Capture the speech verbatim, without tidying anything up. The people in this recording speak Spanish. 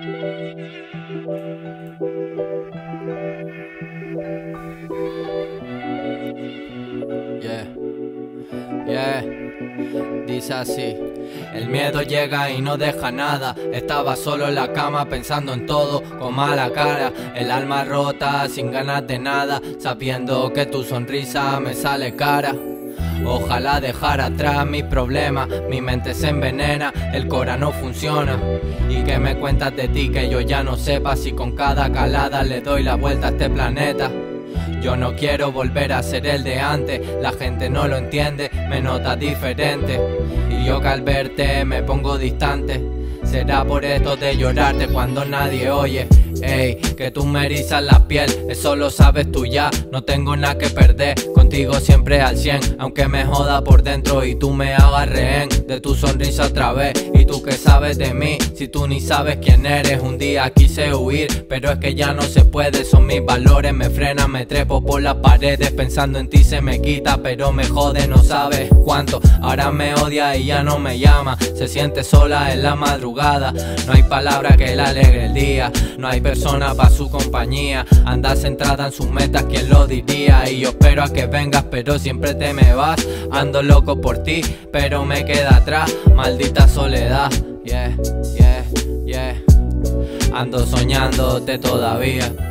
Yeah, yeah, dice así. El miedo llega y no deja nada. Estaba solo en la cama pensando en todo, con mala cara, el alma rota, sin ganas de nada, sabiendo que tu sonrisa me sale cara. Ojalá dejar atrás mis problemas, mi mente se envenena, el cora no funciona. Y que me cuentas de ti que yo ya no sepa si con cada calada le doy la vuelta a este planeta. Yo no quiero volver a ser el de antes, la gente no lo entiende, me nota diferente. Y yo que al verte me pongo distante, será por esto de llorarte cuando nadie oye. Ey, que tú me erizas la piel, eso lo sabes tú ya, no tengo nada que perder, contigo siempre al cien. Aunque me joda por dentro y tú me hagas rehén de tu sonrisa otra vez. Y tú que sabes de mí, si tú ni sabes quién eres. Un día quise huir, pero es que ya no se puede, son mis valores, me frenan, me trepo por las paredes. Pensando en ti se me quita, pero me jode, no sabes cuánto. Ahora me odia y ya no me llama, se siente sola en la madrugada. No hay palabra que le alegre el día, no hay persona pa' su compañía. Anda centrada en sus metas, ¿quién lo diría? Y yo espero a que vengas, pero siempre te me vas. Ando loco por ti, pero me queda atrás, maldita soledad. Yeah, yeah, yeah. Ando soñándote todavía.